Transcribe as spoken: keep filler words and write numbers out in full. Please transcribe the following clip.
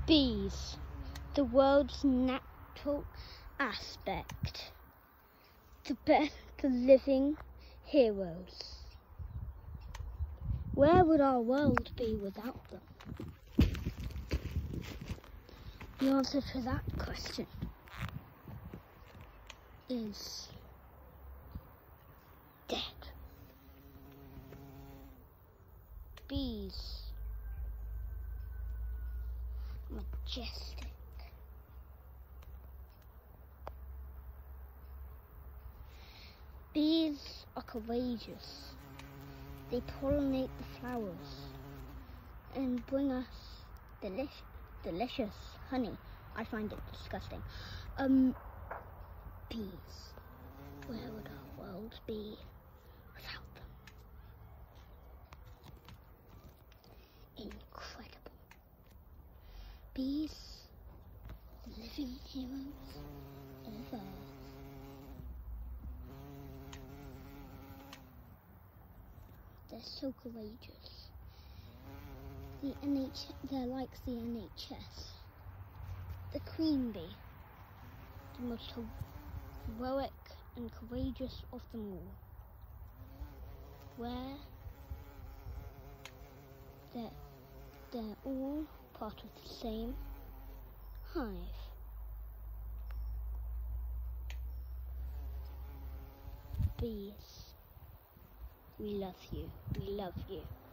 Bees, the world's natural aspect, the best living heroes. Where would our world be without them? The answer to that question is dead. Bees, majestic. Bees are courageous. They pollinate the flowers and bring us delicious, delicious honey. I find it disgusting. Um, bees. Where would our world be without them? Incredible. Bees, the living heroes of Earth. They're so courageous. The N H, they're like the N H S. The queen bee, the most heroic and courageous of them all. Where they're, they're all part of the same hive. Bees, we love you, we love you.